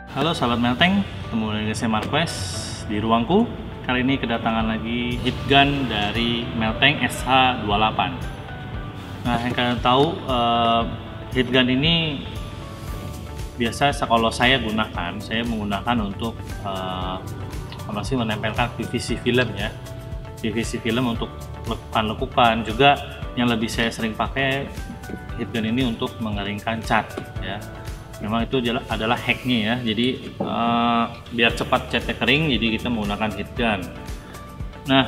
Halo sahabat Melteng, ketemu dengan saya Marquez di ruangku. Kali ini kedatangan lagi heat gun dari Melteng SH28. Nah, yang kalian tahu heat gun ini biasa kalau saya menggunakan untuk menempelkan PVC film ya. PVC film untuk lekukan-lekukan, juga yang lebih saya sering pakai heat gun ini untuk mengeringkan cat ya. Memang itu adalah hacknya ya, jadi biar cepat catnya kering, jadi kita menggunakan heat gun. Nah,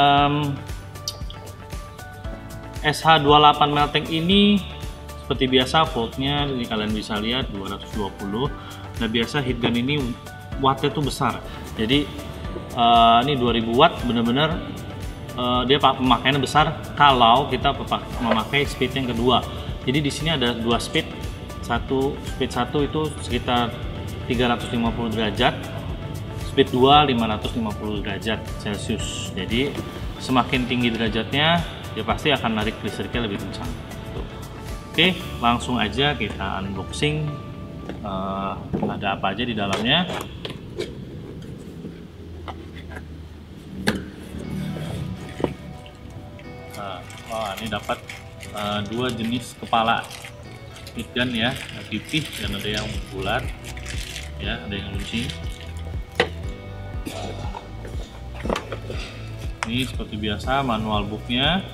SH28 Melteng ini seperti biasa voltnya ini kalian bisa lihat 220. Nah, biasa heat gun ini wattnya tuh besar, jadi ini 2000 watt bener-bener dia pemakaiannya besar kalau kita memakai speed yang kedua. Jadi di sini ada dua speed. Speed 1 itu sekitar 350 derajat, speed 2 550 derajat Celcius. Jadi semakin tinggi derajatnya dia pasti akan narik listriknya lebih kencang. Oke, langsung aja kita unboxing ada apa aja di dalamnya. Ini dapat dua jenis kepala heat gun ya, pipih dan ada yang bulat ya, ada yang luncing. Ini seperti biasa manual booknya,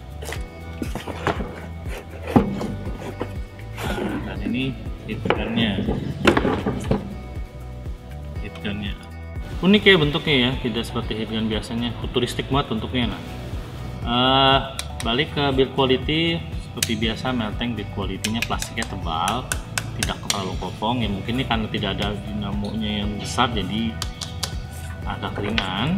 dan ini heat gunnya. Unik ya bentuknya ya, tidak seperti heat gun biasanya, futuristik banget bentuknya. Balik ke build quality. Seperti biasa Melteng build quality-nya plastiknya tebal, tidak terlalu kopong ya, mungkin ini karena tidak ada dinamonya yang besar jadi agak ringan.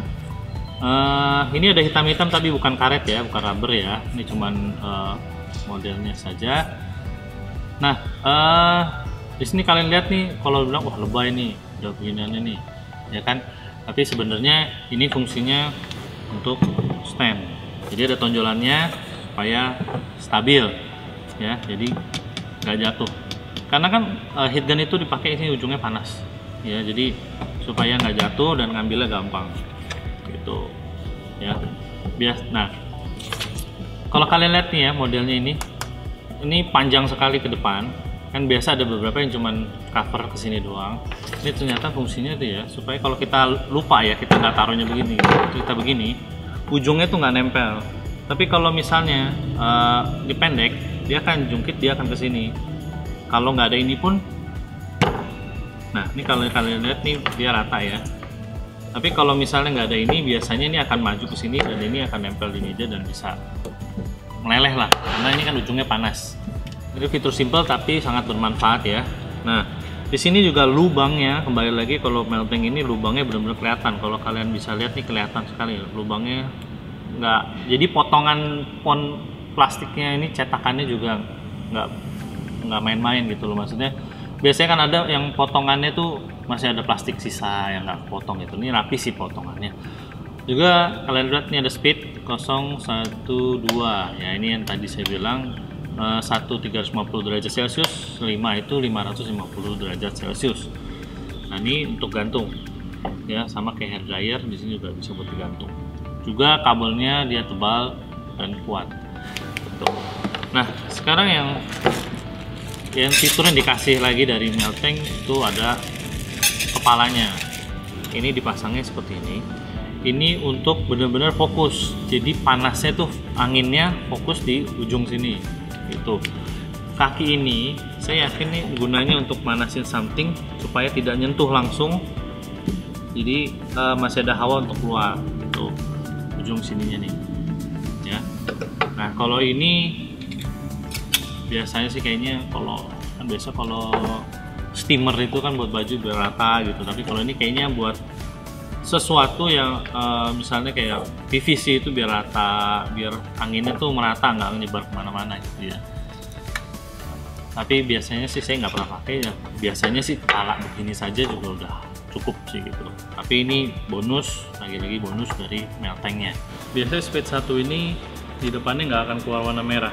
Ini ada hitam-hitam tapi bukan karet ya, bukan rubber ya, ini cuman modelnya saja. Nah, di sini kalian lihat nih, kalau bilang wah lebay nih udah beginiannya nih ya kan, tapi sebenarnya ini fungsinya untuk stand, jadi ada tonjolannya supaya stabil ya, jadi nggak jatuh, karena kan heat gun itu dipakai ini ujungnya panas ya, jadi supaya nggak jatuh dan ngambilnya gampang gitu ya. Nah, kalau kalian lihat nih ya modelnya ini panjang sekali ke depan kan, biasa ada beberapa yang cuman cover ke sini doang. Ini ternyata fungsinya itu ya supaya kalau kita lupa ya, kita nggak taruhnya begini, kita begini ujungnya tuh nggak nempel. Tapi kalau misalnya dipendek, dia akan jungkit, dia akan ke sini. Kalau nggak ada ini pun, nah ini kalau kalian lihat nih dia rata ya. Tapi kalau misalnya nggak ada ini, biasanya ini akan maju ke sini dan ini akan nempel di meja dan bisa meleleh lah, karena ini kan ujungnya panas. Ini fitur simple tapi sangat bermanfaat ya. Nah, di sini juga lubangnya, kembali lagi kalau Melteng ini lubangnya benar-benar kelihatan. Kalau kalian bisa lihat nih kelihatan sekali lubangnya. Nggak, jadi potongan pon plastiknya ini cetakannya juga nggak main-main gitu loh, maksudnya biasanya kan ada yang potongannya tuh masih ada plastik sisa yang nggak potong gitu, ini rapi sih potongannya. Juga kalian lihat nih ada speed 012 ya, ini yang tadi saya bilang 1 350 derajat Celcius, 5 itu 550 derajat Celcius. Nah ini untuk gantung ya, sama kayak hair dryer, di sini juga bisa buat digantung. Juga kabelnya dia tebal dan kuat. Tuh. Nah, sekarang yang fitur yang dikasih lagi dari Melteng itu ada kepalanya. Ini dipasangnya seperti ini. Ini untuk benar-benar fokus. Jadi panasnya tuh anginnya fokus di ujung sini. Itu. Kaki ini saya yakin nih gunanya untuk manasin something supaya tidak nyentuh langsung. Jadi masih ada hawa untuk keluar. Gitu. Ujung sininya nih ya. Nah kalau ini biasanya sih kayaknya kalau steamer itu kan buat baju biar rata gitu, tapi kalau ini kayaknya buat sesuatu yang misalnya kayak PVC itu biar rata, biar anginnya tuh merata, nggak nyebar kemana-mana gitu ya. Tapi biasanya sih saya nggak pernah pakai ya, biasanya sih ala begini saja juga udah cukup sih gitu. Tapi ini bonus, lagi-lagi bonus dari Meltengnya. Biasanya speed 1 ini di depannya nggak akan keluar warna merah,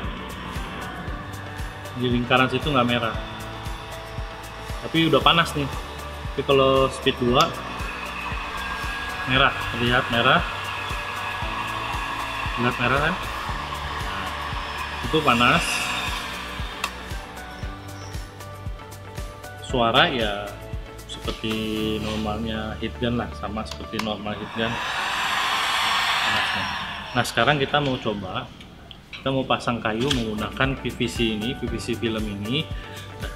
di lingkaran situ nggak merah, tapi udah panas nih Tapi kalau speed 2 merah, terlihat merah. Lihat merah kan? Nah, itu panas. Suara ya seperti normalnya heat gun lah, sama seperti normal heat gun panasnya. Nah sekarang kita mau coba, kita mau pasang kayu menggunakan PVC ini, PVC film ini. Nah,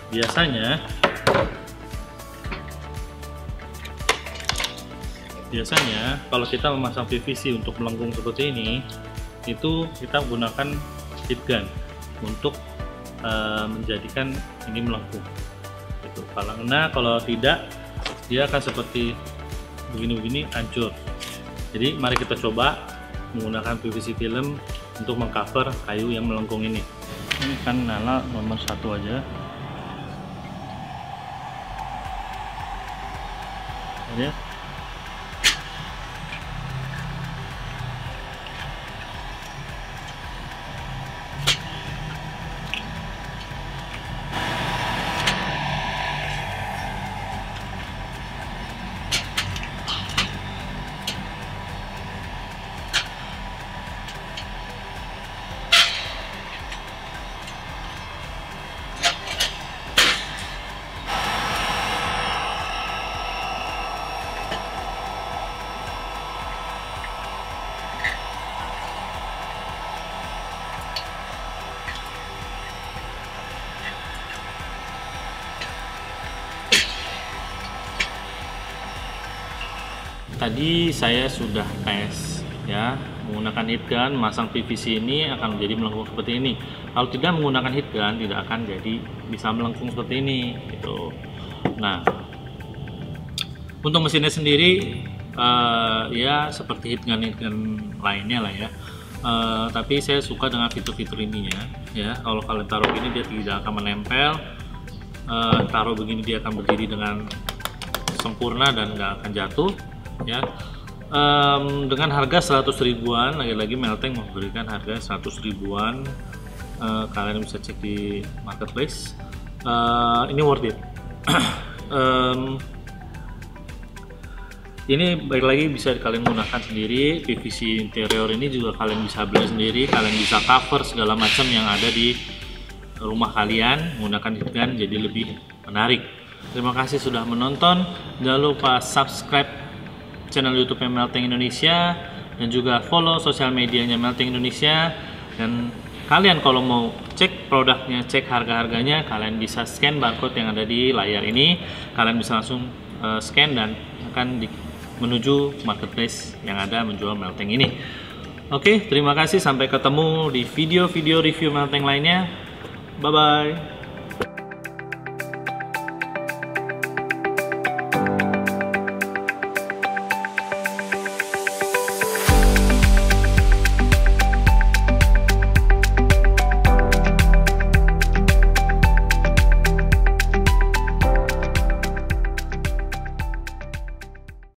biasanya kalau kita memasang PVC untuk melengkung seperti ini, itu kita gunakan heat gun untuk menjadikan ini melengkung. Itu kalau tidak, dia akan seperti begini-begini hancur. Jadi mari kita coba menggunakan PVC film untuk mengcover kayu yang melengkung ini. Ini kan nyala nomor 1 aja. Ya. Tadi saya sudah tes ya, menggunakan heat gun, masang PVC ini akan menjadi melengkung seperti ini. Kalau tidak menggunakan heat gun, tidak akan jadi bisa melengkung seperti ini gitu. Nah, untuk mesinnya sendiri ya seperti heat gun lainnya lah ya. Tapi saya suka dengan fitur-fitur ininya ya. Kalau kalian taruh gini dia tidak akan menempel, taruh begini dia akan berdiri dengan sempurna dan nggak akan jatuh ya. Dengan harga 100 ribuan, lagi-lagi Melteng memberikan harga 100 ribuan. Kalian bisa cek di marketplace. Ini worth it. Ini baik lagi bisa kalian gunakan sendiri. PVC interior ini juga kalian bisa beli sendiri, kalian bisa cover segala macam yang ada di rumah kalian menggunakan heat gun, jadi lebih menarik. Terima kasih sudah menonton. Jangan lupa subscribe channel YouTube Melteng Indonesia dan juga follow sosial medianya Melteng Indonesia. Dan kalian kalau mau cek produknya, cek harga-harganya, kalian bisa scan barcode yang ada di layar ini. Kalian bisa langsung scan dan akan menuju marketplace yang ada menjual Melteng ini. Oke, terima kasih, sampai ketemu di video-video review Melteng lainnya. Bye bye.